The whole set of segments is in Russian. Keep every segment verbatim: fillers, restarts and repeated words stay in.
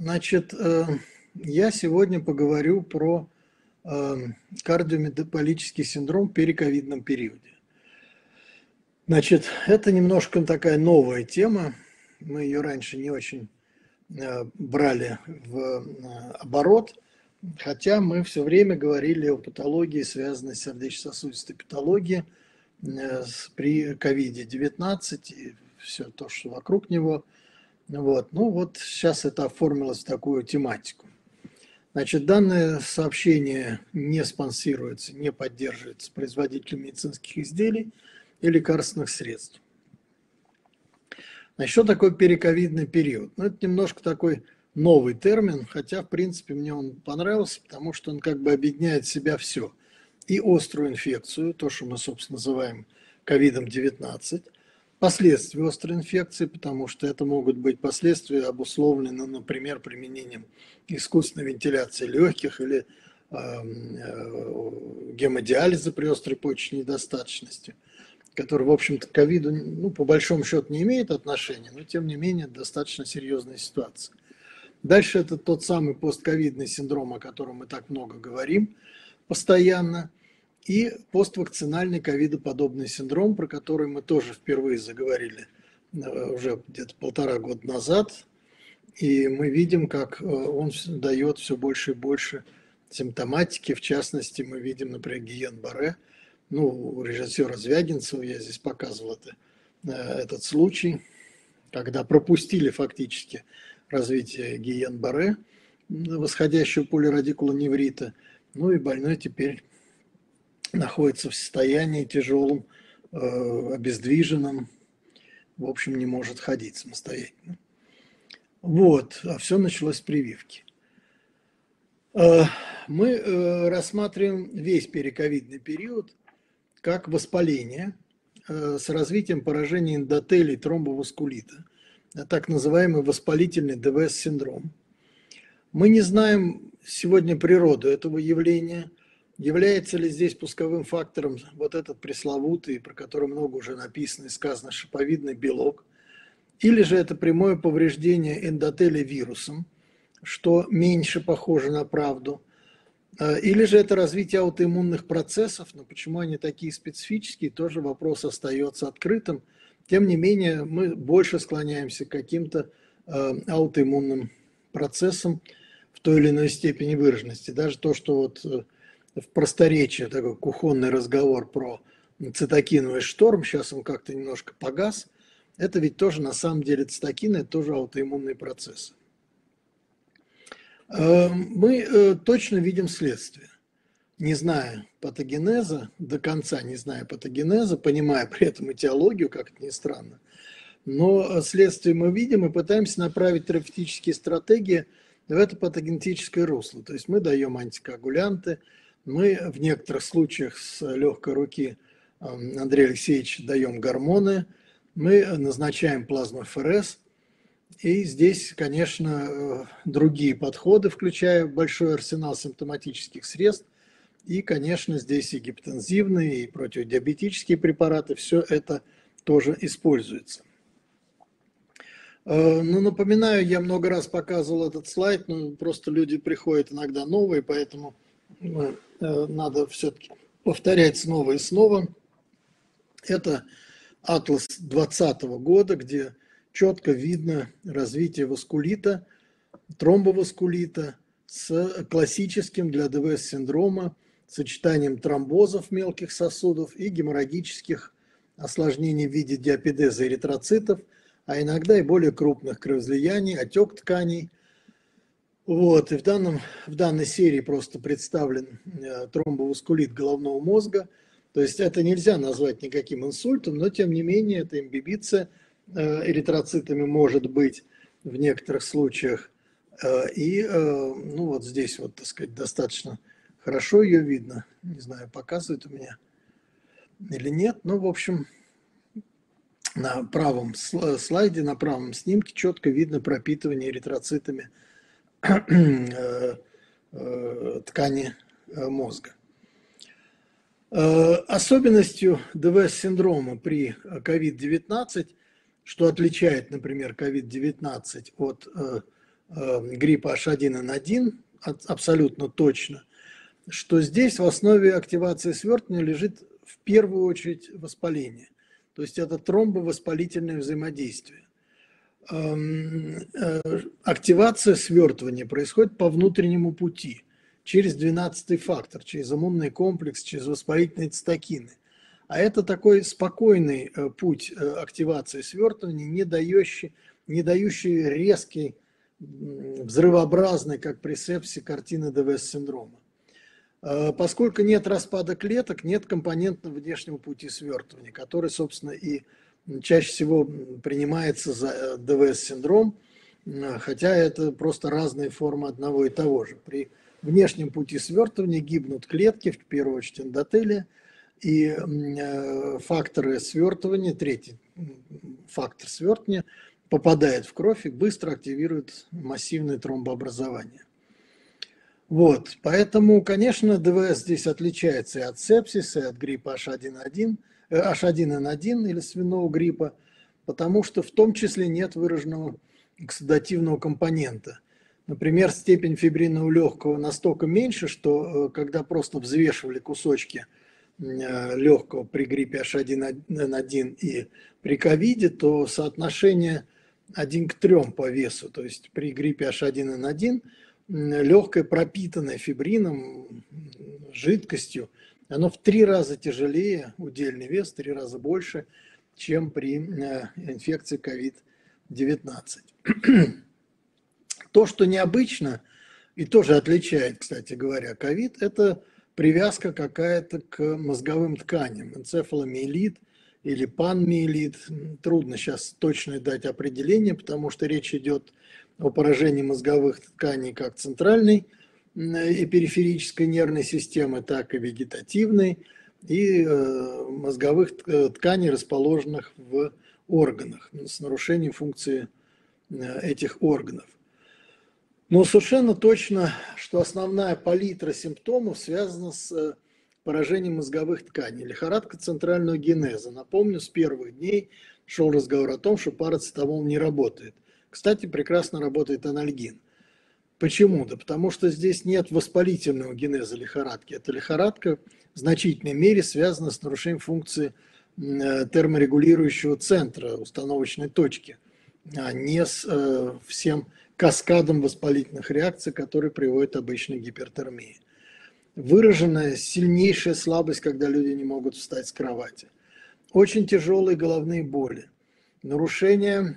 Значит, э, я сегодня поговорю про э, кардиометаболический синдром в перековидном периоде. Значит, это немножко такая новая тема. Мы ее раньше не очень э, брали в э, оборот, хотя мы все время говорили о патологии, связанной с сердечно-сосудистой патологией э, с- при ковид девятнадцать и все то, что вокруг него. Вот. Ну вот сейчас это оформилось в такую тематику. Значит, данное сообщение не спонсируется, не поддерживается производителем медицинских изделий и лекарственных средств. Значит, что такое перековидный период? Ну, это немножко такой новый термин, хотя, в принципе, мне он понравился, потому что он как бы объединяет в себя все. И острую инфекцию, то, что мы, собственно, называем ковид девятнадцать, последствия острой инфекции, потому что это могут быть последствия, обусловлены, например, применением искусственной вентиляции легких или э, э, гемодиализа при острой почечной недостаточности, который, в общем-то, к ковиду, ну, по большому счету, не имеет отношения, но, тем не менее, достаточно серьезная ситуация. Дальше это тот самый постковидный синдром, о котором мы так много говорим постоянно, и поствакцинальный ковидоподобный синдром, про который мы тоже впервые заговорили уже где-то полтора года назад, и мы видим, как он дает все больше и больше симптоматики. В частности, мы видим, например, Гийен-Барре, ну, у режиссера Звягинцева я здесь показывал это, этот случай, когда пропустили фактически развитие Гийен-Барре, восходящего полирадикулоневрита, ну и больной теперь находится в состоянии тяжелом, обездвиженном, в общем, не может ходить самостоятельно. Вот, а все началось с прививки. Мы рассматриваем весь перековидный период как воспаление с развитием поражения эндотелий тромбоваскулита, так называемый воспалительный ДВС-синдром. Мы не знаем сегодня природу этого явления, является ли здесь пусковым фактором вот этот пресловутый, про который много уже написано и сказано, шиповидный белок, или же это прямое повреждение эндотелия вирусом, что меньше похоже на правду, или же это развитие аутоиммунных процессов, но почему они такие специфические, тоже вопрос остается открытым. Тем не менее, мы больше склоняемся к каким-то аутоиммунным процессам в той или иной степени выраженности. Даже то, что вот в просторечии такой кухонный разговор про цитокиновый шторм, сейчас он как-то немножко погас, это ведь тоже на самом деле цитокины, это тоже аутоиммунные процессы. Мы точно видим следствие, не зная патогенеза, до конца не зная патогенеза, понимая при этом этиологию, как это ни странно, но следствие мы видим и пытаемся направить терапевтические стратегии в это патогенетическое русло. То есть мы даем антикоагулянты, мы в некоторых случаях с легкой руки Андрея Алексеевича даем гормоны, мы назначаем плазмоферез. И здесь, конечно, другие подходы, включая большой арсенал симптоматических средств. И, конечно, здесь и гипотензивные, и противодиабетические препараты, все это тоже используется. Ну, напоминаю, я много раз показывал этот слайд, но просто люди приходят иногда новые, поэтому надо все-таки повторять снова и снова. Это атлас двадцатого года, где четко видно развитие васкулита, тромбоваскулита с классическим для ДВС-синдрома сочетанием тромбозов мелких сосудов и геморрагических осложнений в виде диапедеза эритроцитов, а иногда и более крупных кровоизлияний, отек тканей. Вот. И в, данном, в данной серии просто представлен тромбоваскулит головного мозга. То есть это нельзя назвать никаким инсультом, но тем не менее это имбибиция эритроцитами может быть в некоторых случаях. И ну вот здесь вот, так сказать, достаточно хорошо ее видно. Не знаю, показывает у меня или нет. Но, в общем, на правом слайде, на правом снимке четко видно пропитывание эритроцитами ткани мозга. Особенностью ДВС-синдрома при ковид девятнадцать, что отличает, например, ковид девятнадцать от гриппа эйч один эн один, абсолютно точно, что здесь в основе активации свертывания лежит в первую очередь воспаление. То есть это тромбовоспалительное взаимодействие. Активация свертывания происходит по внутреннему пути, через двенадцатый фактор, через иммунный комплекс, через воспалительные цитокины. А это такой спокойный путь активации свертывания, не дающий, не дающий резкий, взрывообразный, как при сепсе, картины ДВС-синдрома. Поскольку нет распада клеток, нет компонентного внешнего пути свертывания, который, собственно, и чаще всего принимается за ДВС-синдром, хотя это просто разные формы одного и того же. При внешнем пути свертывания гибнут клетки, в первую очередь эндотелия, и факторы свертывания, третий фактор свертывания, попадает в кровь и быстро активирует массивное тромбообразование. Вот, поэтому, конечно, ДВС здесь отличается и от сепсиса, и от гриппа эйч один эн один или свиного гриппа, потому что в том числе нет выраженного оксидативного компонента. Например, степень фибрина у легкого настолько меньше, что когда просто взвешивали кусочки легкого при гриппе эйч один эн один и при ковиде, то соотношение один к трем по весу, то есть при гриппе эйч один эн один легкое, пропитанное фибрином, жидкостью, оно в три раза тяжелее, удельный вес в три раза больше, чем при инфекции ковид девятнадцать. То, что необычно и тоже отличает, кстати говоря, ковид, это привязка какая-то к мозговым тканям, энцефаломиелит или панмиелит. Трудно сейчас точно дать определение, потому что речь идет о поражении мозговых тканей как центральной и периферической нервной системы, так и вегетативной, и мозговых тканей, расположенных в органах, с нарушением функции этих органов. Но совершенно точно, что основная палитра симптомов связана с поражением мозговых тканей. Лихорадка центрального генеза. Напомню, с первых дней шел разговор о том, что парацетамол не работает. Кстати, прекрасно работает анальгин. Почему? Да потому что здесь нет воспалительного генеза лихорадки. Эта лихорадка в значительной мере связана с нарушением функции терморегулирующего центра, установочной точки, а не с всем каскадом воспалительных реакций, которые приводят обычно к гипертермии. Выраженная сильнейшая слабость, когда люди не могут встать с кровати. Очень тяжелые головные боли. Нарушение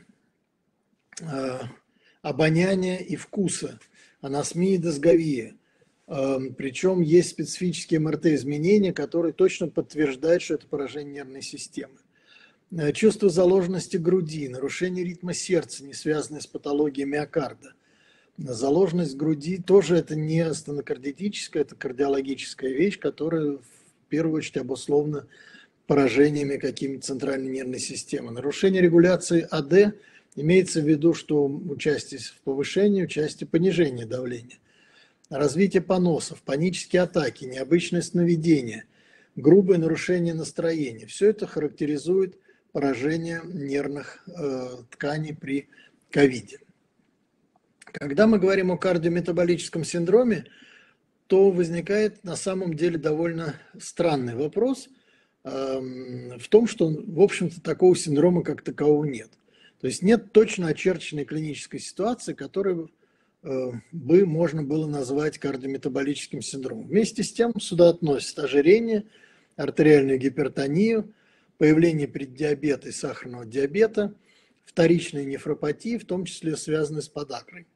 э, обоняния и вкуса. Анасмия и дисгавия. Э, причем есть специфические эм эр тэ-изменения, которые точно подтверждают, что это поражение нервной системы. Э, чувство заложенности груди, нарушение ритма сердца, не связанное с патологией миокарда. Заложенность груди тоже это не стенокардитическая, это кардиологическая вещь, которая в первую очередь обусловлена поражениями какими-то центральной нервной системы. Нарушение регуляции а дэ имеется в виду, что участие в повышении, участие в понижении давления. Развитие поносов, панические атаки, необычное сновидение, грубое нарушение настроения. Все это характеризует поражение нервных э, тканей при ковиде. Когда мы говорим о кардиометаболическом синдроме, то возникает на самом деле довольно странный вопрос э, в том, что, в общем-то, такого синдрома как такового нет. То есть нет точно очерченной клинической ситуации, которую э, бы можно было назвать кардиометаболическим синдромом. Вместе с тем сюда относятся ожирение, артериальную гипертонию, появление преддиабета и сахарного диабета, вторичные нефропатии, в том числе связанные с подагрой.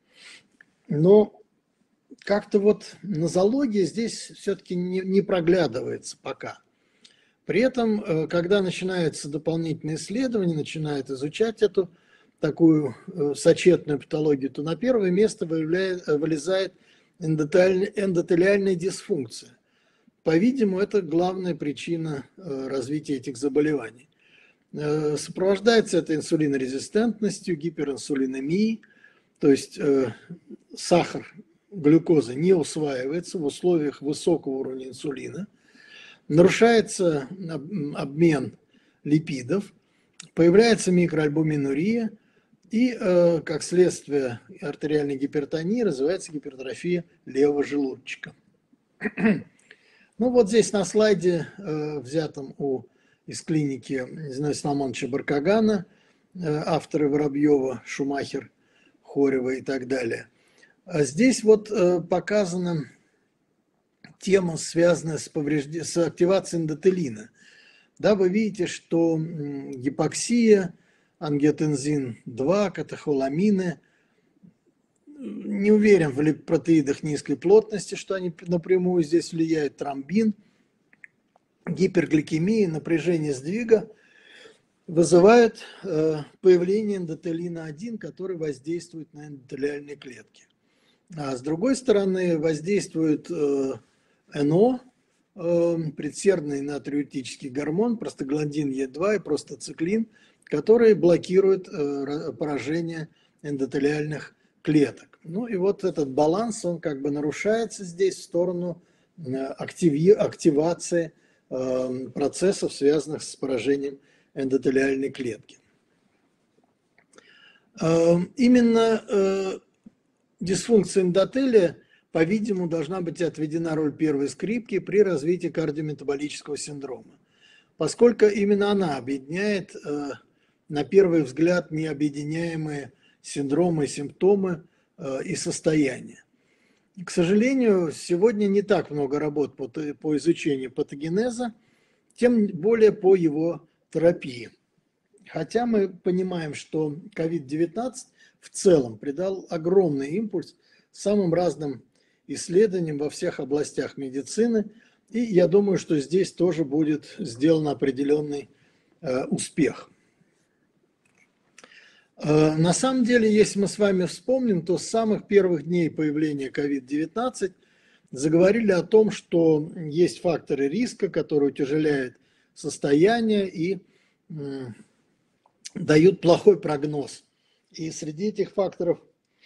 Но как-то вот нозология здесь все-таки не, не проглядывается пока. При этом, когда начинаются дополнительные исследования, начинают изучать эту такую сочетную патологию, то на первое место вылезает эндотелиальная дисфункция. По-видимому, это главная причина развития этих заболеваний. Сопровождается это инсулинорезистентностью, гиперинсулинемией, то есть э, сахар, глюкоза не усваивается в условиях высокого уровня инсулина, нарушается обмен липидов, появляется микроальбуминурия, И э, как следствие артериальной гипертонии развивается гипертрофия левого желудочка. Ну вот здесь на слайде, э, взятом у, из клиники Зинаиды Соломоновича Баркагана, э, авторы Воробьева, Шумахер, Хорева и так далее. А здесь вот э, показана тема, связанная с, поврежд... с активацией эндотелина. Да, вы видите, что гипоксия, ангиотензин два, катехоламины, не уверен в липопротеидах низкой плотности, что они напрямую здесь влияют, тромбин, гипергликемия, напряжение сдвига вызывают э, появление эндотелина один, который воздействует на эндотелиальные клетки. А с другой стороны воздействует э, эн о, э, предсердный натриуретический гормон, простагландин Е два и простациклин, которые блокируют э, поражение эндотелиальных клеток. Ну и вот этот баланс, он как бы нарушается здесь в сторону активи, активации э, процессов, связанных с поражением эндотелиальной клетки. Э, именно э, дисфункция эндотелия, по-видимому, должна быть отведена роль первой скрипки при развитии кардиометаболического синдрома, поскольку именно она объединяет, э, на первый взгляд, необъединяемые синдромы, симптомы э, и состояния. К сожалению, сегодня не так много работ по, по изучению патогенеза, тем более по его терапии. Хотя мы понимаем, что ковид девятнадцать в целом придал огромный импульс самым разным исследованиям во всех областях медицины, и я думаю, что здесь тоже будет сделан определенный э, успех. Э, на самом деле, если мы с вами вспомним, то с самых первых дней появления ковид девятнадцать заговорили о том, что есть факторы риска, которые утяжеляют состояние и э, дают плохой прогноз. И среди этих факторов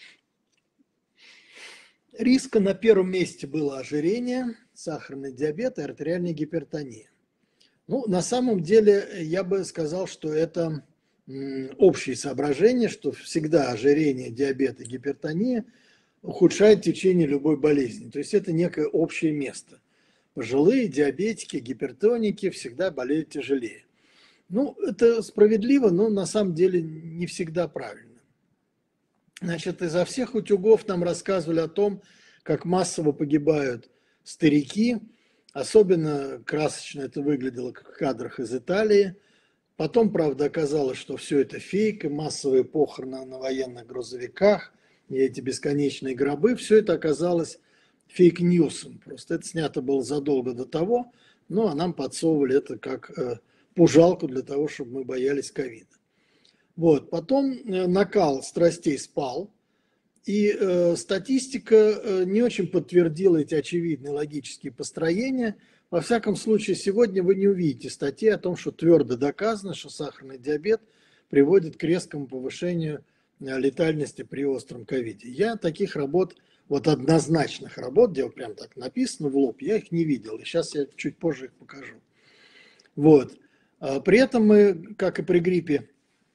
риска на первом месте было ожирение, сахарный диабет и артериальная гипертония. Ну, на самом деле, я бы сказал, что это общие соображения, что всегда ожирение, диабет и гипертония ухудшает течение любой болезни. То есть это некое общее место. Пожилые диабетики, гипертоники всегда болеют тяжелее. Ну, это справедливо, но на самом деле не всегда правильно. Значит, изо всех утюгов нам рассказывали о том, как массово погибают старики. Особенно красочно это выглядело в кадрах из Италии. Потом, правда, оказалось, что все это фейк, и массовые похороны на военных грузовиках, и эти бесконечные гробы, все это оказалось фейк-ньюсом. Просто это снято было задолго до того, ну, а нам подсовывали это как э, пужалку для того, чтобы мы боялись ковида. Вот. Потом накал страстей спал, и э, статистика э, не очень подтвердила эти очевидные логические построения. Во всяком случае, сегодня вы не увидите статьи о том, что твердо доказано, что сахарный диабет приводит к резкому повышению летальности при остром ковиде. Я таких работ, вот однозначных работ, где вот прям так написано в лоб, я их не видел. И сейчас я чуть позже их покажу. Вот. При этом мы, как и при гриппе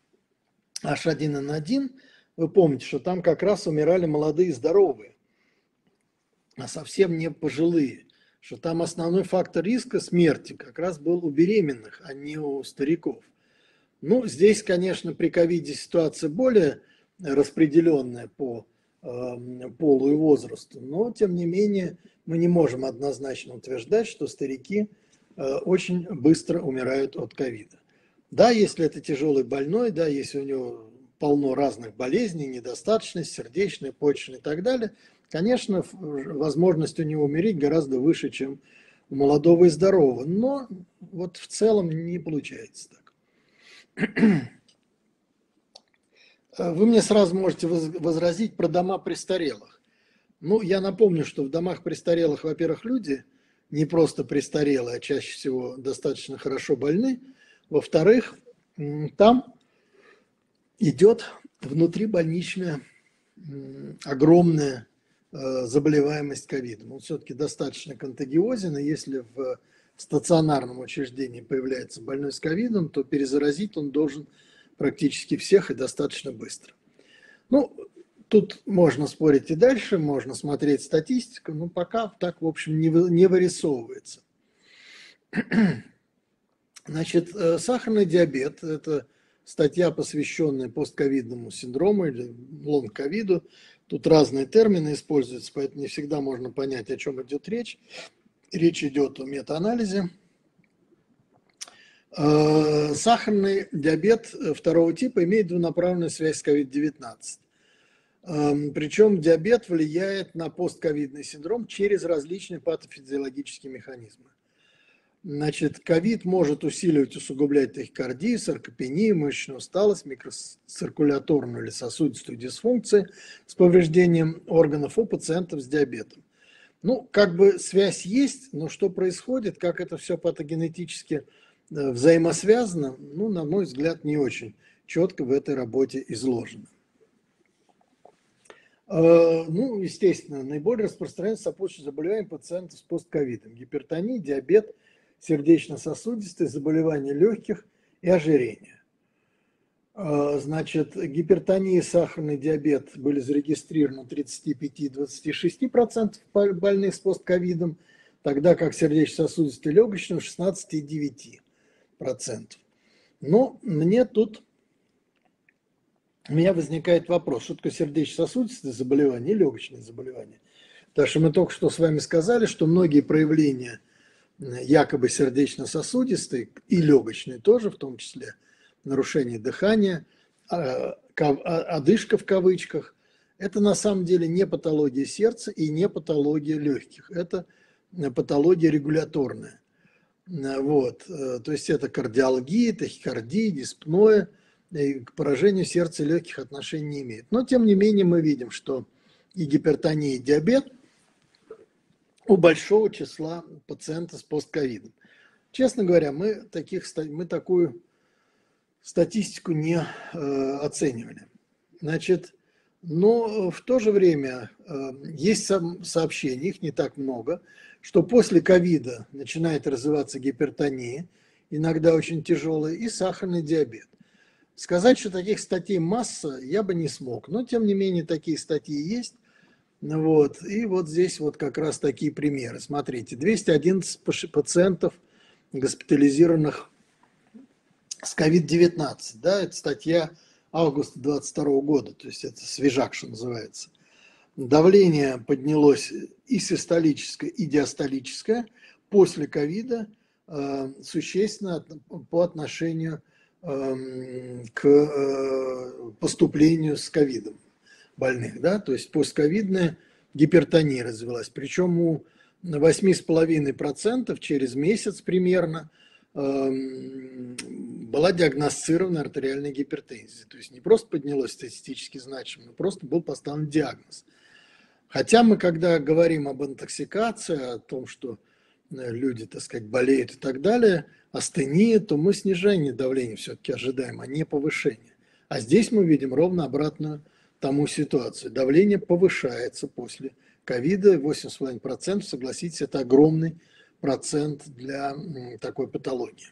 эйч один эн один, вы помните, что там как раз умирали молодые здоровые, а совсем не пожилые. Что там основной фактор риска смерти как раз был у беременных, а не у стариков. Ну, здесь, конечно, при ковиде ситуация более распределенная по э, полу и возрасту, но, тем не менее, мы не можем однозначно утверждать, что старики э, очень быстро умирают от ковида. Да, если это тяжелый больной, да, если у него полно разных болезней, недостаточность, сердечная, почечная и так далее, конечно, возможность у него умереть гораздо выше, чем у молодого и здорового. Но вот в целом не получается так. Вы мне сразу можете возразить про дома престарелых. Ну, я напомню, что в домах престарелых, во-первых, люди не просто престарелые, а чаще всего достаточно хорошо больны. Во-вторых, там идет внутрибольничная огромная заболеваемость ковидом. Он все-таки достаточно контагиозен, и если в стационарном учреждении появляется больной с ковидом, то перезаразить он должен практически всех и достаточно быстро. Ну, тут можно спорить и дальше, можно смотреть статистику, но пока так, в общем, не, вы, не вырисовывается. Значит, э, сахарный диабет – это статья, посвященная постковидному синдрому или лонг-ковиду. Тут разные термины используются, поэтому не всегда можно понять, о чем идет речь. Речь идет о метаанализе. Э, Сахарный диабет второго типа имеет двунаправленную связь с ковид девятнадцать. Причем диабет влияет на постковидный синдром через различные патофизиологические механизмы. Значит, ковид может усиливать, усугублять тахикардию, саркопению, мышечную усталость, микроциркуляторную или сосудистую дисфункцию с повреждением органов у пациентов с диабетом. Ну, как бы связь есть, но что происходит, как это все патогенетически взаимосвязано, ну, на мой взгляд, не очень четко в этой работе изложено. Ну, естественно, наиболее распространенные сопутствующие заболевания пациентов с постковидом: гипертония, диабет, сердечно-сосудистые заболевания легких и ожирение. Значит, гипертония и сахарный диабет были зарегистрированы у тридцати пяти - двадцати шести процентов больных с постковидом, тогда как сердечно-сосудистые и легочные у шестнадцати - девяти процентов. Но мне тут, у меня возникает вопрос, что такое сердечно-сосудистые заболевания и легочные заболевания. Потому что мы только что с вами сказали, что многие проявления якобы сердечно-сосудистые и легочные тоже, в том числе нарушение дыхания, одышка в кавычках, это на самом деле не патология сердца и не патология легких, это патология регуляторная. Вот. То есть это кардиалгия, тахикардия, диспноя, и к поражению сердца и легких отношений не имеет. Но тем не менее мы видим, что и гипертония, и диабет у большого числа пациентов с постковидом. Честно говоря, мы, таких, мы такую статистику не э, оценивали. Значит, но в то же время э, есть сообщения, их не так много, что после ковида начинает развиваться гипертония, иногда очень тяжелая, и сахарный диабет. Сказать, что таких статей масса, я бы не смог, но тем не менее такие статьи есть. Вот. И вот здесь вот как раз такие примеры. Смотрите, двести одиннадцать пациентов, госпитализированных с ковид девятнадцать. Да, это статья августа двадцать второго года, то есть это свежак, что называется. Давление поднялось и систолическое, и диастолическое после ковида э, существенно по отношению э, к э, поступлению с ковидом больных, да, то есть постковидная гипертония развилась. Причем у восемь целых пять десятых процента через месяц примерно э, была диагностирована артериальная гипертензия. То есть не просто поднялось статистически значимо, но просто был поставлен диагноз. Хотя мы, когда говорим об интоксикации, о том, что люди, так сказать, болеют и так далее, астения, то мы снижение давления все-таки ожидаем, а не повышение. А здесь мы видим ровно обратную тому ситуацию. Давление повышается после ковида, восемь целых пять десятых процента, согласитесь, это огромный процент для такой патологии.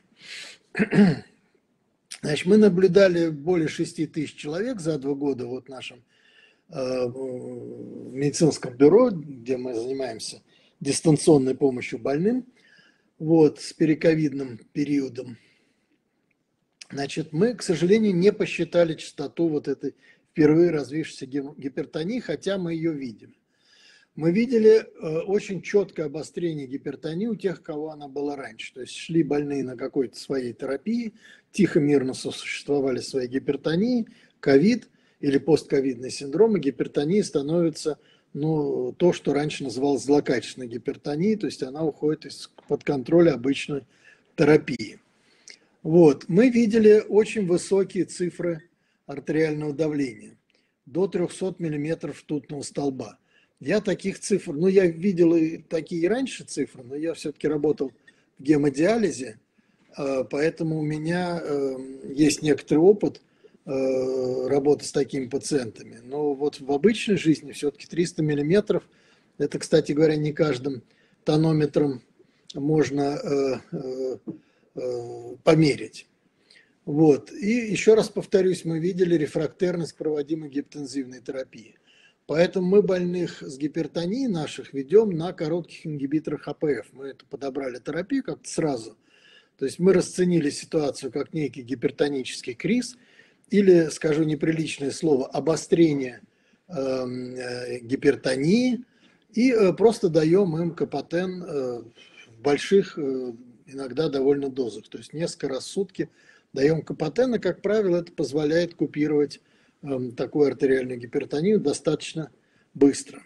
Значит, мы наблюдали более шести тысяч человек за два года вот в нашем э, медицинском бюро, где мы занимаемся дистанционной помощью больным, вот, с перековидным периодом. Значит, мы, к сожалению, не посчитали частоту вот этой впервые развившейся гипертонии, хотя мы ее видим. Мы видели э, очень четкое обострение гипертонии у тех, кого она была раньше. То есть шли больные на какой-то своей терапии, тихо, мирно сосуществовали своей гипертонией, ковид или постковидный синдром, и гипертония становится, ну, то, что раньше называлось злокачественной гипертонией, то есть она уходит из-под контроля обычной терапии. Вот. Мы видели очень высокие цифры артериального давления, до трёхсот миллиметров ртутного столба. Я таких цифр, ну я видел и такие раньше цифры, но я все-таки работал в гемодиализе, поэтому у меня есть некоторый опыт работы с такими пациентами. Но вот в обычной жизни все-таки триста миллиметров, это, кстати говоря, не каждым тонометром можно померить. Вот. И еще раз повторюсь, мы видели рефрактерность проводимой гипотензивной терапии. Поэтому мы больных с гипертонией наших ведем на коротких ингибиторах А П Ф. Мы это подобрали терапию как-то сразу. То есть мы расценили ситуацию как некий гипертонический криз, или, скажу неприличное слово, обострение э, гипертонии, и э, просто даем им капотен э, в больших, э, иногда довольно дозах. То есть несколько раз в сутки даем капотен, и, как правило, это позволяет купировать э, такую артериальную гипертонию достаточно быстро.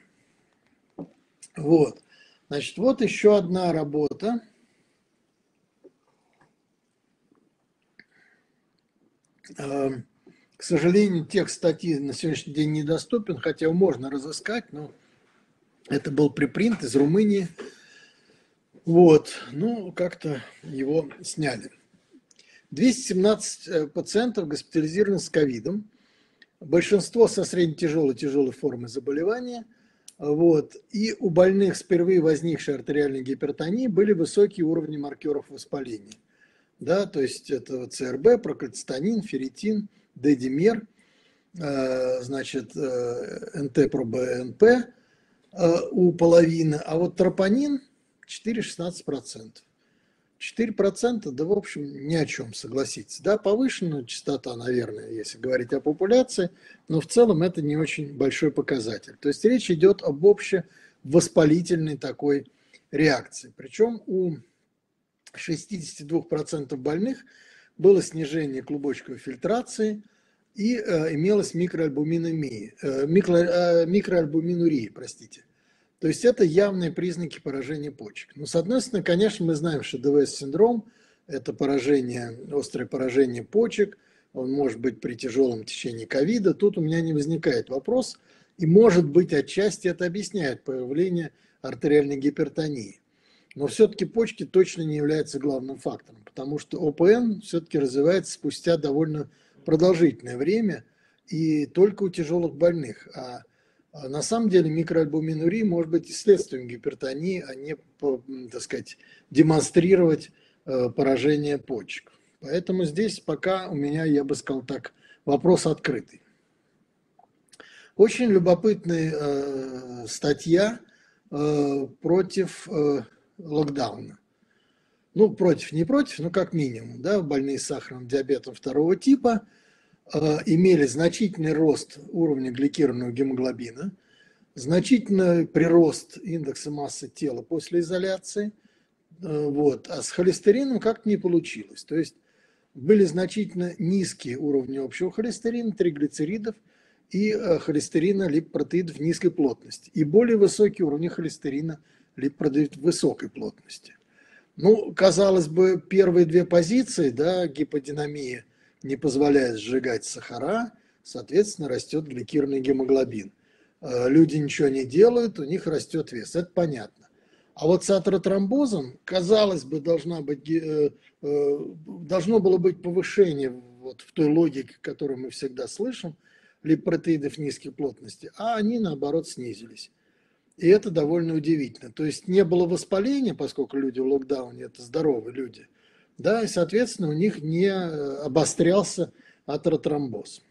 Вот. Значит, вот еще одна работа. К сожалению, текст статьи на сегодняшний день недоступен, хотя его можно разыскать, но это был препринт из Румынии. Вот, ну, как-то его сняли. двести семнадцать пациентов госпитализированы с ковидом. Большинство со средне-тяжелой и тяжелой формой заболевания. Вот, и у больных с впервые возникшей артериальной гипертонией были высокие уровни маркеров воспаления. Да, то есть это Це Эр Бэ, прокальцитонин, ферритин, Д-димер, значит, Эн Тэ-про Бэ Эн Пэ у половины, а вот тропонин четыре целых шестнадцать сотых процента. четыре процента, да, в общем, ни о чем, согласитесь. Да, повышенная частота, наверное, если говорить о популяции, но в целом это не очень большой показатель. То есть речь идет об общевоспалительной такой реакции. Причем у шестьдесят два процента больных было снижение клубочковой фильтрации и э, имелась микроальбуминемия, э, микро, э, микроальбуминурия, простите. То есть это явные признаки поражения почек. Но, с одной стороны, конечно, мы знаем, что Дэ Вэ Эс-синдром – это поражение, острое поражение почек, он может быть при тяжелом течении ковида. Тут у меня не возникает вопрос, и, может быть, отчасти это объясняет появление артериальной гипертонии. Но все-таки почки точно не являются главным фактором, потому что О Пэ Эн все-таки развивается спустя довольно продолжительное время и только у тяжелых больных. А на самом деле микроальбуминурия может быть и следствием гипертонии, а не, так сказать, демонстрировать поражение почек. Поэтому здесь пока у меня, я бы сказал так, вопрос открытый. Очень любопытная статья против локдауна. Ну, против, не против, но как минимум, да, больные с сахарным диабетом второго типа э, имели значительный рост уровня гликированного гемоглобина, значительный прирост индекса массы тела после изоляции, э, вот, а с холестерином как-то не получилось. То есть были значительно низкие уровни общего холестерина, триглицеридов и э, холестерина липопротеидов низкой плотности, и более высокие уровни холестерина липопротеидов высокой плотности. Ну, казалось бы, первые две позиции, да, гиподинамия не позволяет сжигать сахара, соответственно, растет гликированный гемоглобин. Люди ничего не делают, у них растет вес, это понятно. А вот с атеротромбозом, казалось бы, должна быть, должно было быть повышение вот в той логике, которую мы всегда слышим, липопротеидов низкой плотности, а они, наоборот, снизились. И это довольно удивительно. То есть не было воспаления, поскольку люди в локдауне – это здоровые люди, да, и, соответственно, у них не обострялся атеротромбоз.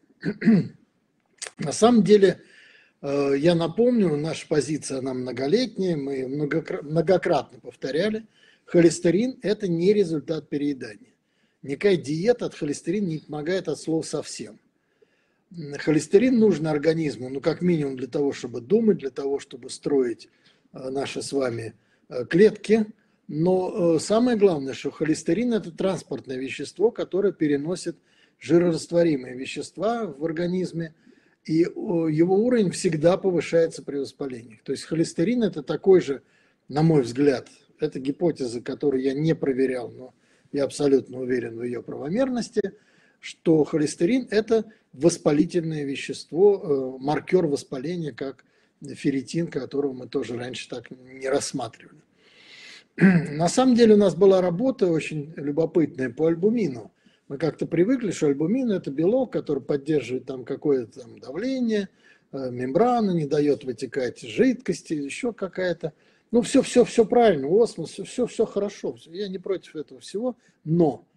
На самом деле, я напомню, наша позиция, она многолетняя, мы многократно повторяли, холестерин – это не результат переедания. Никакая диета от холестерина не помогает от слова совсем. Холестерин нужен организму, ну, как минимум для того, чтобы думать, для того, чтобы строить наши с вами клетки. Но самое главное, что холестерин – это транспортное вещество, которое переносит жирорастворимые вещества в организме, и его уровень всегда повышается при воспалениях. То есть холестерин – это такой же, на мой взгляд, это гипотеза, которую я не проверял, но я абсолютно уверен в ее правомерности, что холестерин – это воспалительное вещество, маркер воспаления, как ферритин, которого мы тоже раньше так не рассматривали. На самом деле у нас была работа очень любопытная по альбумину. Мы как-то привыкли, что альбумин – это белок, который поддерживает там какое-то там давление, мембрану, не дает вытекать жидкости, еще какая-то. Ну, все, все, все правильно, осмос, все, все, все хорошо. Я не против этого всего, но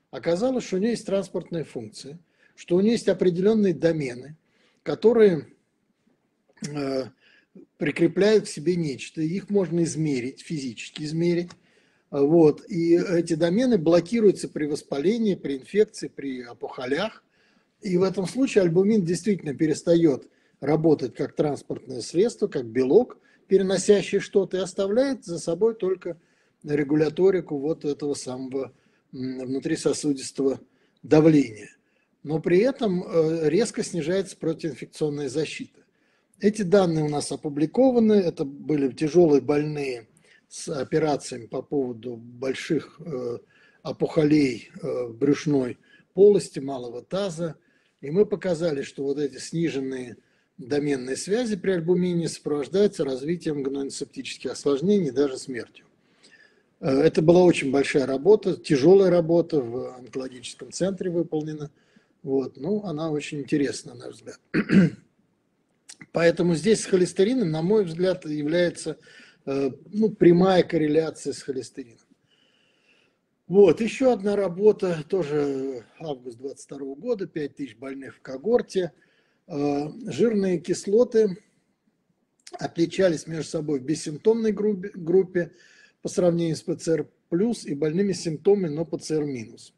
Оказалось, что у нее есть транспортная функция, что у нее есть определенные домены, которые э, прикрепляют к себе нечто. Их можно измерить, физически измерить. Вот. И эти домены блокируются при воспалении, при инфекции, при опухолях. И в этом случае альбумин действительно перестает работать как транспортное средство, как белок, переносящий что-то, и оставляет за собой только регуляторику вот этого самого внутрисосудистого давления. Но при этом резко снижается противоинфекционная защита. Эти данные у нас опубликованы, это были тяжелые больные с операциями по поводу больших опухолей брюшной полости, малого таза. И мы показали, что вот эти сниженные доменные связи при альбумине сопровождаются развитием гнойно-септических осложнений, даже смертью. Это была очень большая работа, тяжелая работа, в онкологическом центре выполнена. Вот. Ну, она очень интересна, на наш взгляд. Поэтому здесь с холестерином, на мой взгляд, является ну, прямая корреляция с холестерином. Вот, еще одна работа, тоже август двадцать второго года, пять тысяч больных в когорте. Жирные кислоты отличались между собой в бессимптомной группе, группе по сравнению с ПЦР плюс и больными симптомами, но ПЦР минус.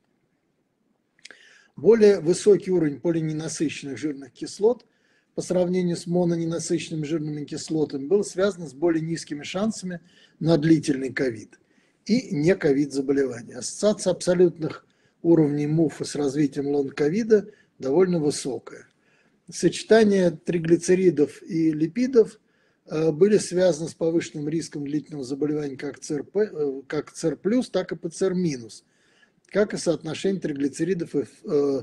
Более высокий уровень полиненасыщенных жирных кислот по сравнению с мононенасыщенными жирными кислотами был связан с более низкими шансами на длительный ковид и не ковид-заболевания. Ассоциация абсолютных уровней МУФа с развитием лонг-ковида довольно высокая. Сочетание триглицеридов и липидов были связаны с повышенным риском длительного заболевания как ЦРП, как ЦР плюс, так и ПЦР минус, как и соотношение триглицеридов и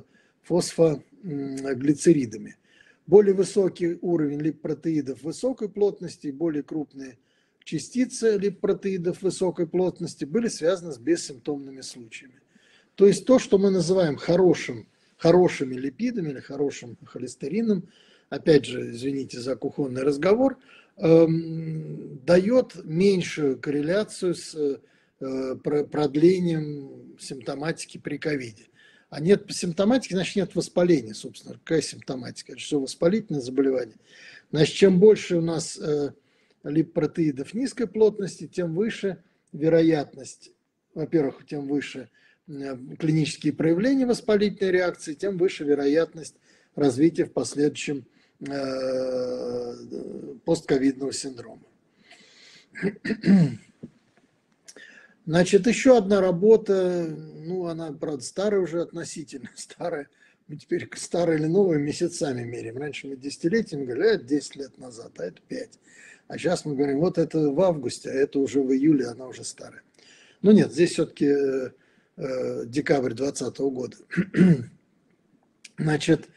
фосфоглицеридами. Более высокий уровень липопротеидов высокой плотности и более крупные частицы липопротеидов высокой плотности были связаны с бессимптомными случаями. То есть то, что мы называем хорошим, хорошими липидами или хорошим холестерином, опять же, извините за кухонный разговор, эм, дает меньшую корреляцию с э, продлением симптоматики при ковиде. А нет симптоматики, значит нет воспаления, собственно. Какая симптоматика? Это все воспалительное заболевание. Значит, чем больше у нас э, липопротеидов низкой плотности, тем выше вероятность, во-первых, тем выше клинические проявления воспалительной реакции, тем выше вероятность развития в последующем э, постковидного синдрома. Значит, еще одна работа, ну, она, правда, старая уже, относительно старая. Мы теперь старые или новые месяцами меряем. Раньше мы десятилетиями говорили, это десять лет назад, а это пять. А сейчас мы говорим, вот это в августе, а это уже в июле, она уже старая. Ну нет, здесь все-таки э, э, декабрь двадцатого года. Значит,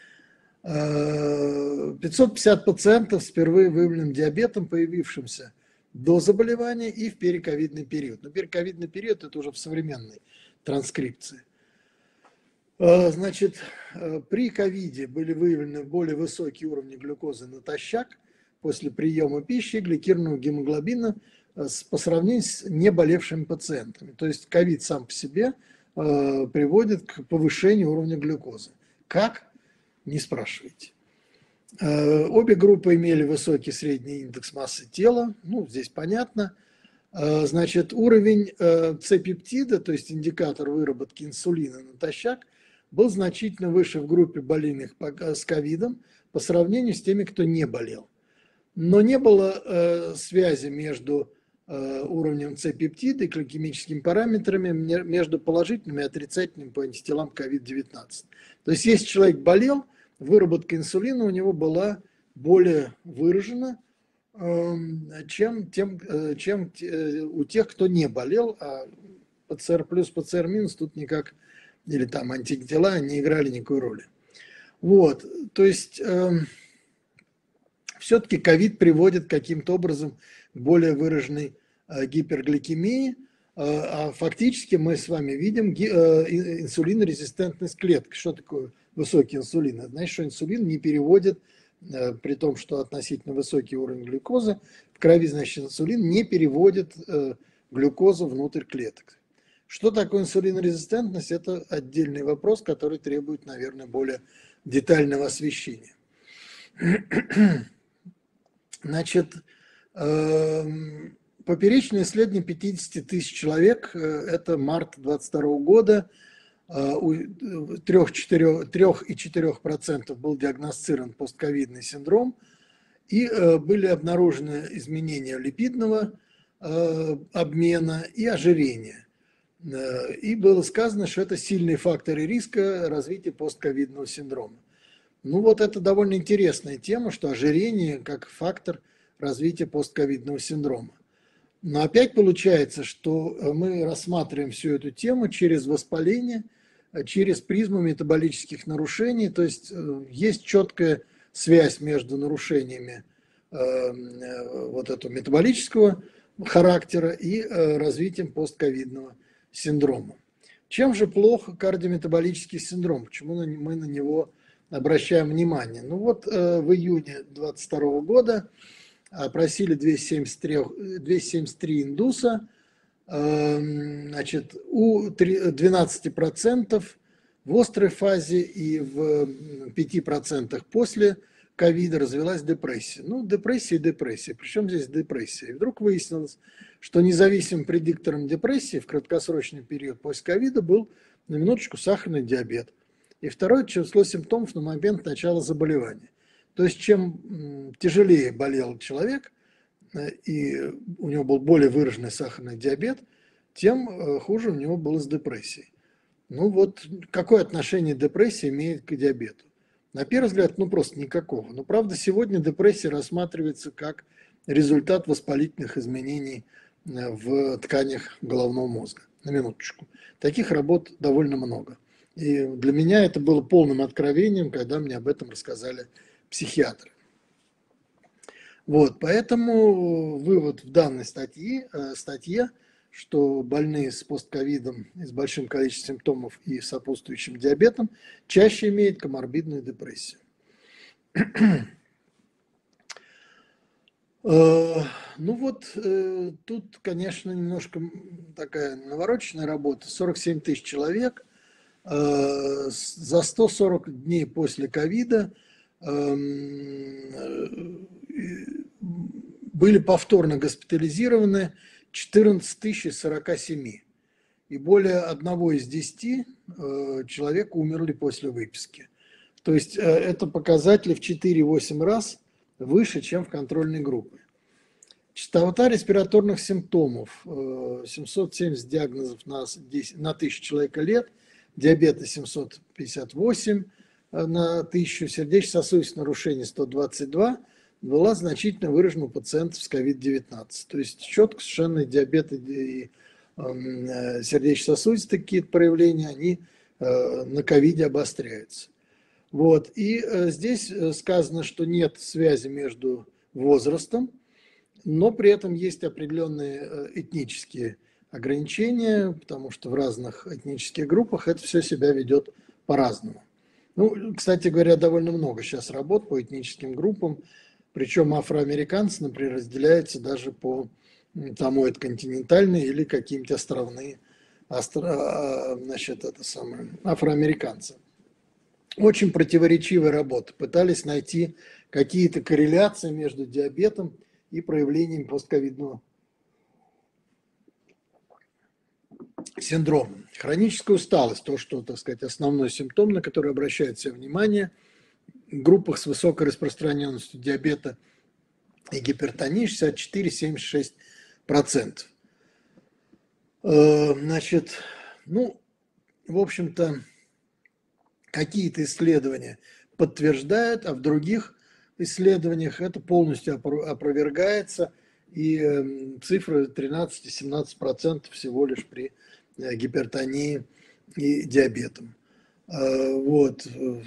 э, пятьсот пятьдесят пациентов с впервые выявленным диабетом, появившимся до заболевания и в перековидный период. Но перековидный период – это уже в современной транскрипции. Э, значит, э, при ковиде были выявлены более высокие уровни глюкозы натощак после приема пищи и гликированного гемоглобина по сравнению с неболевшими пациентами. То есть ковид сам по себе э, приводит к повышению уровня глюкозы. Как? Не спрашивайте. Э, обе группы имели высокий средний индекс массы тела. Ну, здесь понятно. Э, значит, уровень э, С-пептида, то есть индикатор выработки инсулина натощак, был значительно выше в группе больных с ковидом по сравнению с теми, кто не болел. Но не было э, связи между э, уровнем С-пептида и гликемическими параметрами, между положительными и отрицательными по антителам ковид девятнадцать. То есть, если человек болел, выработка инсулина у него была более выражена, э, чем, тем, э, чем э, у тех, кто не болел, а ПЦР плюс, ПЦР минус тут никак, или там антитела не играли никакой роли. Вот, то есть... Э, все-таки ковид приводит каким-то образом к более выраженной э, гипергликемии, э, а фактически мы с вами видим ги, э, инсулинорезистентность клеток. Что такое высокий инсулин? Это значит, что инсулин не переводит, э, при том, что относительно высокий уровень глюкозы в крови, значит, инсулин не переводит э, глюкозу внутрь клеток. Что такое инсулинорезистентность? Это отдельный вопрос, который требует, наверное, более детального освещения. Значит, поперечное исследование пятьдесят тысяч человек, это март две тысячи двадцать второго года, у три и четыре процента был диагностирован постковидный синдром, и были обнаружены изменения липидного обмена и ожирения. И было сказано, что это сильные факторы риска развития постковидного синдрома. Ну вот это довольно интересная тема, что ожирение как фактор развития постковидного синдрома. Но опять получается, что мы рассматриваем всю эту тему через воспаление, через призму метаболических нарушений, то есть есть четкая связь между нарушениями вот этого метаболического характера и развитием постковидного синдрома. Чем же плох кардиометаболический синдром? Почему мы на него обращаем внимание? Ну вот в июне две тысячи двадцать второго года опросили двести семьдесят три индуса, значит, у двенадцати процентов в острой фазе и в пяти процентах после ковида развилась депрессия. Ну, депрессия и депрессия. Причем здесь депрессия? И вдруг выяснилось, что независимым предиктором депрессии в краткосрочный период после ковида был, на минуточку, сахарный диабет. И второе число симптомов на момент начала заболевания. То есть, чем тяжелее болел человек, и у него был более выраженный сахарный диабет, тем хуже у него было с депрессией. Ну вот, какое отношение депрессия имеет к диабету? На первый взгляд, ну просто никакого. Но правда, сегодня депрессия рассматривается как результат воспалительных изменений в тканях головного мозга. На минуточку. Таких работ довольно много. И для меня это было полным откровением, когда мне об этом рассказали психиатры. Вот, поэтому вывод в данной статье, статье, что больные с постковидом и с большим количеством симптомов и сопутствующим диабетом чаще имеют коморбидную депрессию. Ну вот, тут, конечно, немножко такая навороченная работа. сорок семь тысяч человек за сто сорок дней после ковида были повторно госпитализированы четырнадцать тысяч из сорока семи. И более одного из десяти человек умерли после выписки. То есть это показатели в четыре-восемь раз выше, чем в контрольной группе. Частота респираторных симптомов семьсот семьдесят диагнозов на, на тысячу человека лет, диабета семьсот пятьдесят восемь на тысячу, сердечно-сосудистых нарушений сто двадцать два, была значительно выражена у пациентов с ковид девятнадцать. То есть четко совершенно диабет и сердечно-сосудистые какие-то проявления, они на ковиде обостряются. Вот. И здесь сказано, что нет связи между возрастом, но при этом есть определенные этнические ограничения, потому что в разных этнических группах это все себя ведет по-разному. Ну, кстати говоря, довольно много сейчас работ по этническим группам, причем афроамериканцы, например, разделяются даже по тому, это континентальные или какие-нибудь островные, остро, значит, это самое, афроамериканцы. Очень противоречивая работа. Пытались найти какие-то корреляции между диабетом и проявлением постковидного синдрома. Хроническая усталость, то, что, так сказать, основной симптом, на который обращает все внимание, в группах с высокой распространенностью диабета и гипертонии шестьдесят четыре — семьдесят шесть процентов. Значит, ну, в общем-то, какие-то исследования подтверждают, а в других исследованиях это полностью опровергается, и цифры тринадцать-семнадцать процентов всего лишь при гипертонии и диабетом. Вот.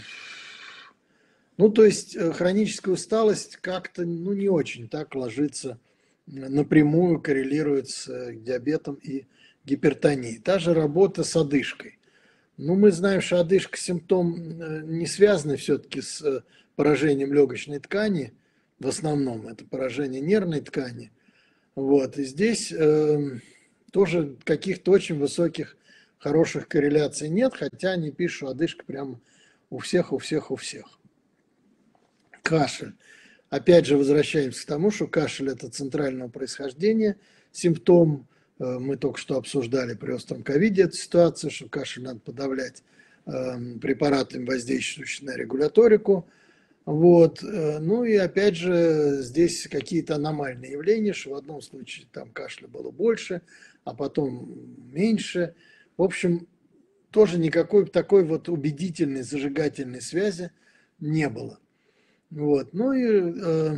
Ну, то есть хроническая усталость как-то, ну, не очень так ложится, напрямую коррелирует с диабетом и гипертонией. Та же работа с одышкой. Ну, мы знаем, что одышка симптом не связанный все-таки с поражением легочной ткани, в основном это поражение нервной ткани. Вот. И здесь э, тоже каких-то очень высоких хороших корреляций нет, хотя они пишут, что одышка прямо у всех, у всех, у всех. Кашель. Опять же, возвращаемся к тому, что кашель – это центрального происхождения симптом. Мы только что обсуждали при остром ковиде эту ситуацию, что кашель надо подавлять препаратами, воздействующими на регуляторику. Вот. Ну и опять же, здесь какие-то аномальные явления, что в одном случае там кашля было больше, а потом меньше. В общем, тоже никакой такой вот убедительной, зажигательной связи не было. Вот. Ну и э,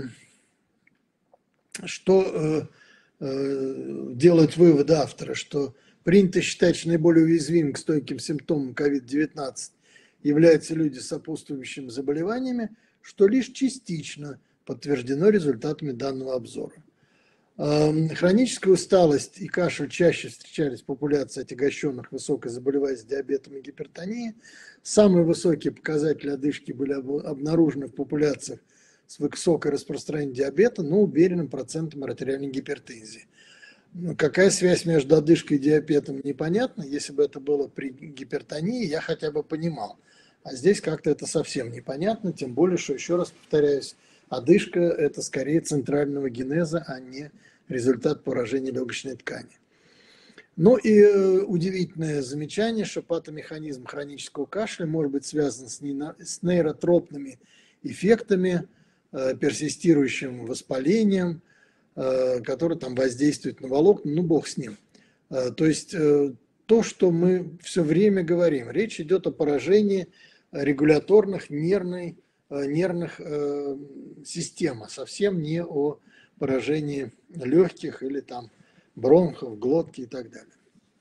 что э, э, делают выводы автора, что принято считать, что наиболее уязвимым к стойким симптомам ковид девятнадцать являются люди с сопутствующими заболеваниями, что лишь частично подтверждено результатами данного обзора. Хроническая усталость и кашель чаще встречались в популяции отягощенных высокой заболеваемостью диабетом и гипертонией. Самые высокие показатели одышки были обнаружены в популяциях с высокой распространением диабета, но умеренным процентом артериальной гипертензии. Какая связь между одышкой и диабетом, непонятно. Если бы это было при гипертонии, я хотя бы понимал. А здесь как-то это совсем непонятно, тем более, что, еще раз повторяюсь, одышка – это скорее центрального генеза, а не результат поражения легочной ткани. Ну и э, удивительное замечание, что патомеханизм хронического кашля может быть связан с, нейно, с нейротропными эффектами, э, персистирующим воспалением, э, который там воздействует на волокна, ну бог с ним. Э, то есть э, то, что мы все время говорим, речь идет о поражении регуляторных нервной, нервных э, систем, а совсем не о поражении легких или там бронхов, глотки и так далее.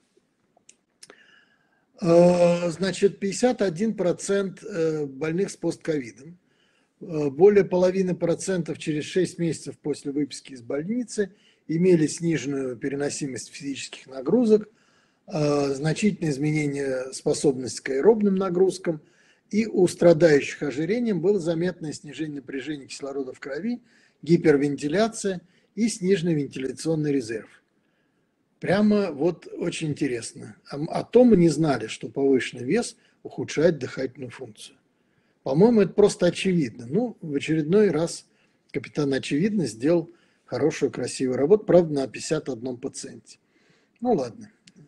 Э, значит, пятьдесят один процент больных с постковидом, более половины процентов через шесть месяцев после выписки из больницы имели сниженную переносимость физических нагрузок, э, значительное изменение способности к аэробным нагрузкам, и у страдающих ожирением было заметное снижение напряжения кислорода в крови, гипервентиляция и сниженный вентиляционный резерв. Прямо вот очень интересно. О том мы не знали, что повышенный вес ухудшает дыхательную функцию. По-моему, это просто очевидно. Ну, в очередной раз капитан Очевидно сделал хорошую, красивую работу, правда, на пятьдесят одном пациенте. Ну, ладно.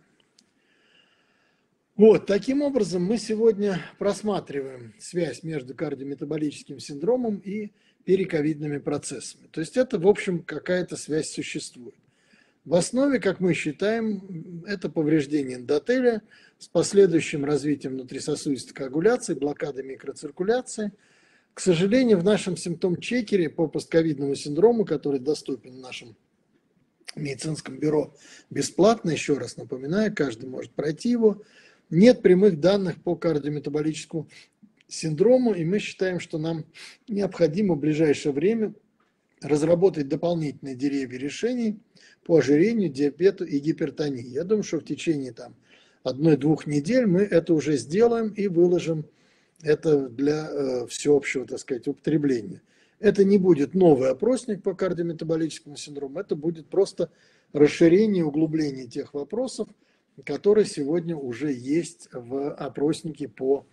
Вот, таким образом, мы сегодня просматриваем связь между кардиометаболическим синдромом и периковидными процессами. То есть это, в общем, какая-то связь существует. В основе, как мы считаем, это повреждение эндотеля с последующим развитием внутрисосудистой коагуляции, блокадой микроциркуляции. К сожалению, в нашем симптом-чекере по постковидному синдрому, который доступен в нашем медицинском бюро бесплатно, еще раз напоминаю, каждый может пройти его, нет прямых данных по кардиометаболическому синдрому, и мы считаем, что нам необходимо в ближайшее время разработать дополнительные деревья решений по ожирению, диабету и гипертонии. Я думаю, что в течение там одной-двух недель мы это уже сделаем и выложим это для э, всеобщего, так сказать, употребления. Это не будет новый опросник по кардиометаболическому синдрому, это будет просто расширение, углубление тех вопросов, которые сегодня уже есть в опроснике по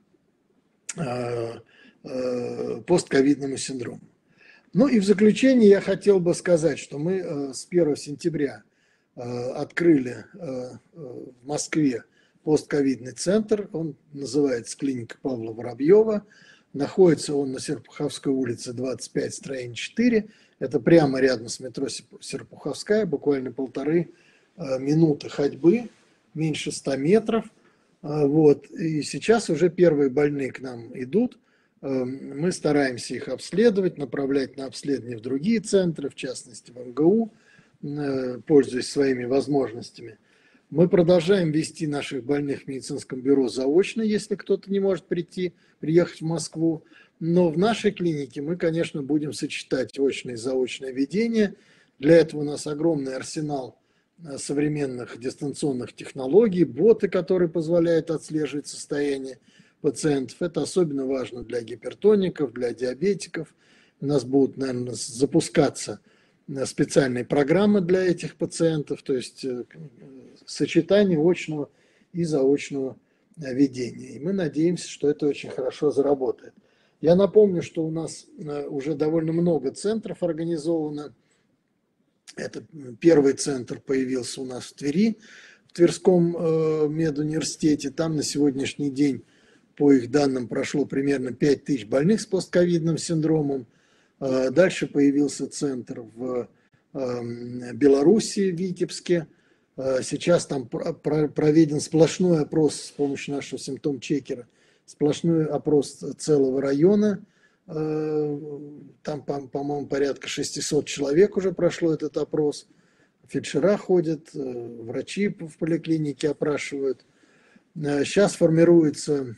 э, э, постковидному синдрому. Ну и в заключение я хотел бы сказать, что мы э, с первого сентября э, открыли э, в Москве постковидный центр, он называется клиника Павла Воробьева, находится он на Серпуховской улице двадцать пять, строение четыре, это прямо рядом с метро Серпуховская, буквально полторы минуты ходьбы, меньше ста метров. Вот. И сейчас уже первые больные к нам идут. Мы стараемся их обследовать, направлять на обследование в другие центры, в частности в эм гэ у, пользуясь своими возможностями. Мы продолжаем вести наших больных в медицинском бюро заочно, если кто-то не может прийти, приехать в Москву. Но в нашей клинике мы, конечно, будем сочетать очное и заочное ведение. Для этого у нас огромный арсенал современных дистанционных технологий, боты, которые позволяют отслеживать состояние пациентов. Это особенно важно для гипертоников, для диабетиков. У нас будут, наверное, запускаться специальные программы для этих пациентов, то есть сочетание очного и заочного ведения. И мы надеемся, что это очень хорошо заработает. Я напомню, что у нас уже довольно много центров организовано. Это первый центр появился у нас в Твери, в Тверском медуниверситете. Там на сегодняшний день, по их данным, прошло примерно пять тысяч больных с постковидным синдромом. Дальше появился центр в Беларуси, в Витебске. Сейчас там проведен сплошной опрос с помощью нашего симптом-чекера, сплошной опрос целого района. Там, по-моему, порядка шестисот человек уже прошло этот опрос. Фельдшера ходят, врачи в поликлинике опрашивают. Сейчас формируются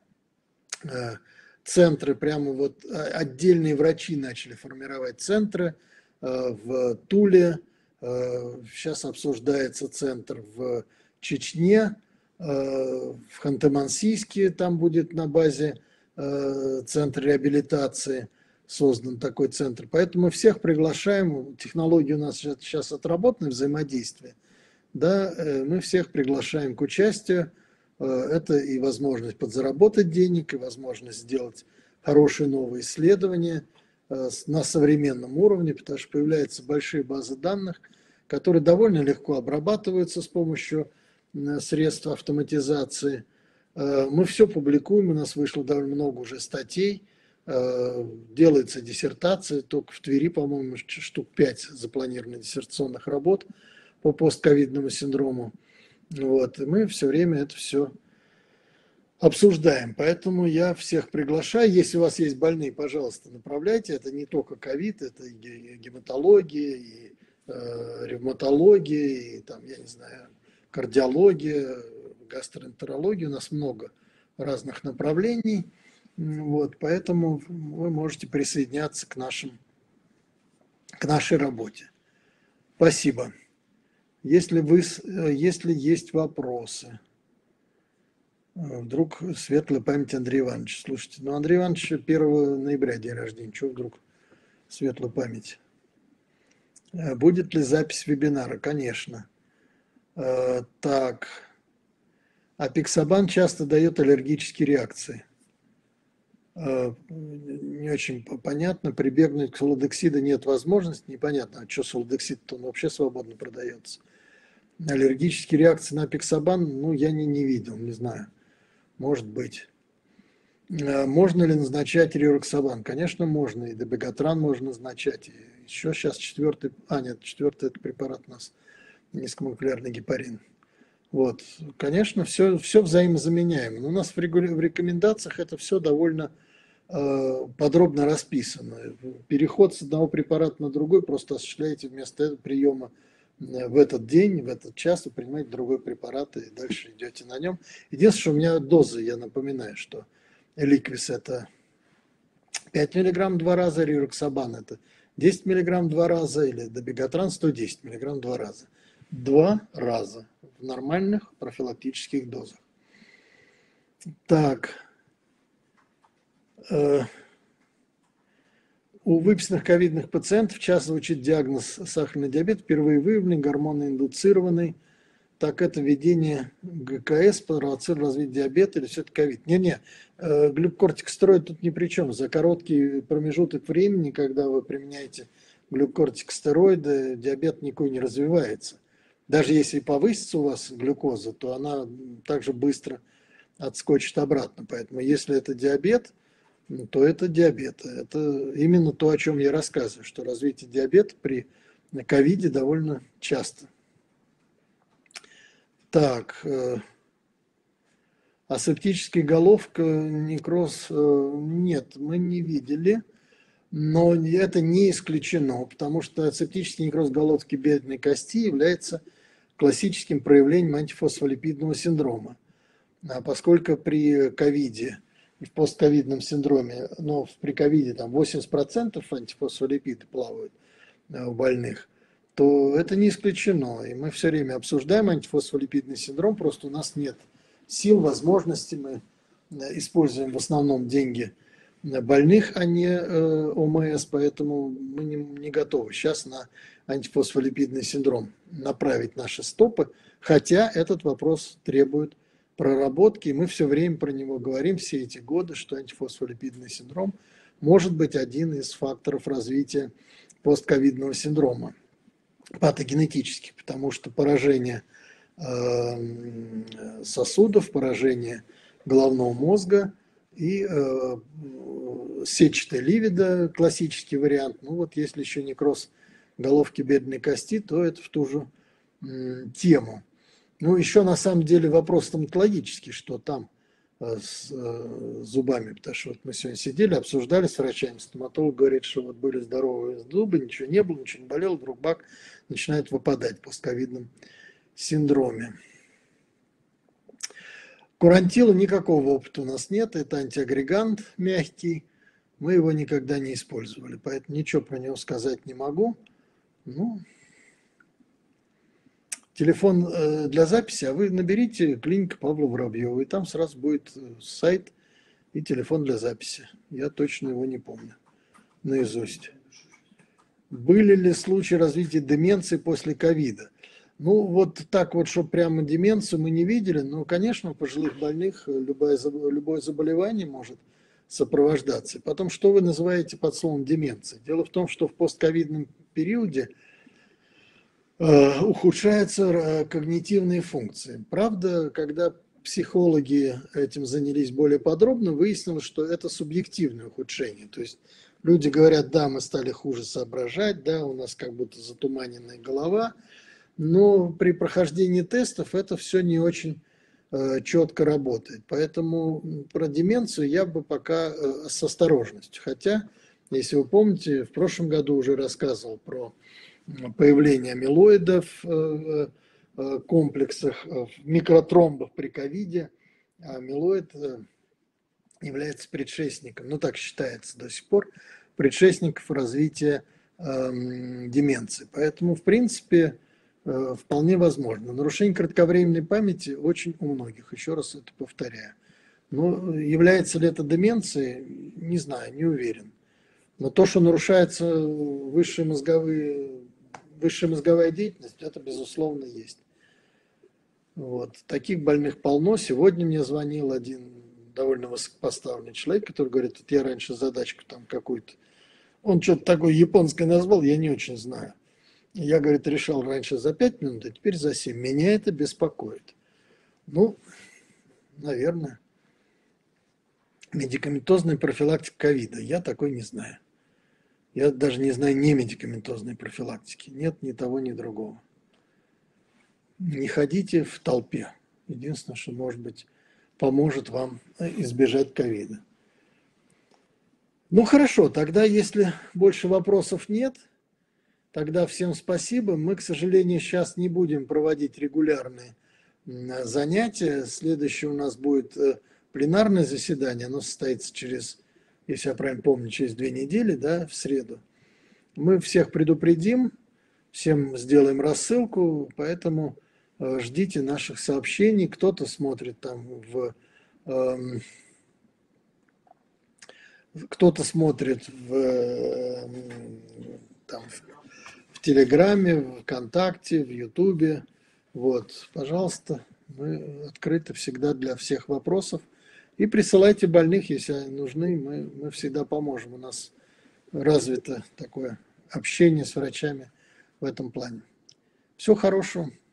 центры, прямо вот отдельные врачи начали формировать центры в Туле. Сейчас обсуждается центр в Чечне, в Ханты-Мансийске, там будет на базе центр реабилитации создан такой центр. Поэтому мы всех приглашаем, технологии у нас сейчас отработаны, взаимодействие, да, мы всех приглашаем к участию. Это и возможность подзаработать денег, и возможность сделать хорошие новые исследования на современном уровне, потому что появляются большие базы данных, которые довольно легко обрабатываются с помощью средств автоматизации. Мы все публикуем, у нас вышло довольно много уже статей, делается диссертация, только в Твери, по-моему, штук пять запланировано диссертационных работ по постковидному синдрому. Вот, и мы все время это все обсуждаем. Поэтому я всех приглашаю. Если у вас есть больные, пожалуйста, направляйте. Это не только ковид, это и гематология, и э, ревматология, и там, я не знаю, кардиология, гастроэнтерология. У нас много разных направлений. Вот, поэтому вы можете присоединяться к, нашим, к нашей работе. Спасибо. Если, вы, если есть вопросы, вдруг светлая память Андрея Ивановича. Слушайте, ну Андрей Иванович первого ноября день рождения, чего вдруг светлая память? Будет ли запись вебинара? Конечно. Так, апиксабан часто дает аллергические реакции. Не очень понятно, прибегнуть к солодексиду нет возможности, непонятно, а что солодексид-то, он вообще свободно продается. Аллергические реакции на апиксабан, ну, я не, не видел, не знаю, может быть. Можно ли назначать рироксабан? Конечно, можно, и дебегатран можно назначать, и еще сейчас четвертый, а нет, четвертый это препарат у нас, низкомолекулярный гепарин. Вот, конечно, все, все взаимозаменяемо, но у нас в рекомендациях это все довольно подробно расписано. Переход с одного препарата на другой просто осуществляете вместо этого приема в этот день, в этот час вы принимаете другой препарат и дальше идете на нем. Единственное, что у меня дозы, я напоминаю, что Эликвис это пять миллиграмм два раза, рироксабан это десять миллиграмм два раза, или дабегатран сто десять миллиграмм два раза. Два раза в нормальных профилактических дозах. Так. У выписанных ковидных пациентов часто звучит диагноз сахарный диабет, впервые выявлен, гормоноиндуцированный. Так это введение ГКС провоцирует развитие диабета или все-таки ковид? Не-не, глюкокортикостероид тут ни при чем. За короткий промежуток времени, когда вы применяете глюкокортикостероиды, диабет никакой не развивается. Даже если повысится у вас глюкоза, то она также быстро отскочит обратно. Поэтому если это диабет, то это диабет. Это именно то, о чем я рассказываю, что развитие диабета при ковиде довольно часто. Так, асептическая головка, некроз, нет, мы не видели, но это не исключено, потому что асептический некроз головки бедренной кости является классическим проявлением антифосфолипидного синдрома. А поскольку при ковиде, в постковидном синдроме, но при ковиде там восемьдесят процентов антифосфолипиды плавают у больных, то это не исключено. И мы все время обсуждаем антифосфолипидный синдром, просто у нас нет сил, возможностей, мы используем в основном деньги больных, а не ОМС, поэтому мы не, не готовы сейчас на антифосфолипидный синдром направить наши стопы, хотя этот вопрос требует проработки, и мы все время про него говорим, все эти годы, что антифосфолипидный синдром может быть один из факторов развития постковидного синдрома патогенетически, потому что поражение э, сосудов, поражение головного мозга и э, сетчатая ливида, классический вариант. Ну вот если еще некроз головки бедренной кости, то это в ту же м, тему. Ну еще на самом деле вопрос стоматологический, что там э, с э, зубами, потому что вот мы сегодня сидели, обсуждали с врачами, стоматолог говорит, что вот были здоровые зубы, ничего не было, ничего не болело, вдруг бак начинает выпадать в постковидном синдроме. Курантила никакого опыта у нас нет, это антиагрегант мягкий, мы его никогда не использовали, поэтому ничего про него сказать не могу. Ну, телефон для записи, а вы наберите клиника Павла Воробьева, и там сразу будет сайт и телефон для записи. Я точно его не помню наизусть. Были ли случаи развития деменции после ковида? Ну, вот так вот, чтобы прямо деменцию мы не видели, но, конечно, у пожилых больных любое, любое заболевание может сопровождаться. Потом, что вы называете под словом деменция? Дело в том, что в постковидном периоде э, ухудшаются когнитивные функции. Правда, когда психологи этим занялись более подробно, выяснилось, что это субъективное ухудшение. То есть люди говорят, да, мы стали хуже соображать, да, у нас как будто затуманенная голова, но при прохождении тестов это все не очень э, четко работает. Поэтому про деменцию я бы пока э, с осторожностью. Хотя, если вы помните, в прошлом году уже рассказывал про появление амилоидов в э, комплексах, в микротромбах при ковиде. А амилоид э, является предшественником, ну так считается до сих пор, предшественников развития э, деменции. Поэтому, в принципе, э, вполне возможно. Нарушение кратковременной памяти очень у многих, еще раз это повторяю. Но является ли это деменцией, не знаю, не уверен. Но то, что нарушается высшие мозговые, высшая мозговая деятельность, это, безусловно, есть. Вот. Таких больных полно. Сегодня мне звонил один довольно высокопоставленный человек, который говорит, вот я раньше задачку там какую-то, он что-то такое японское назвал, я не очень знаю. Я, говорит, решал раньше за пять минут, а теперь за семь. Меня это беспокоит. Ну, наверное, медикаментозная профилактика ковида. Я такой не знаю. Я даже не знаю не медикаментозной профилактики. Нет ни того, ни другого. Не ходите в толпе. Единственное, что, может быть, поможет вам избежать ковида. Ну, хорошо, тогда, если больше вопросов нет, тогда всем спасибо. Мы, к сожалению, сейчас не будем проводить регулярные занятия. Следующее у нас будет пленарное заседание. Оно состоится через, если я правильно помню, через две недели, да, в среду. Мы всех предупредим, всем сделаем рассылку, поэтому ждите наших сообщений. Кто-то смотрит там в... Э, кто-то смотрит в, э, там, в Телеграме, в ВКонтакте, в Ютубе. Вот, пожалуйста, мы открыты всегда для всех вопросов. И присылайте больных, если нужны, мы, мы всегда поможем. У нас развито такое общение с врачами в этом плане. Всего хорошего.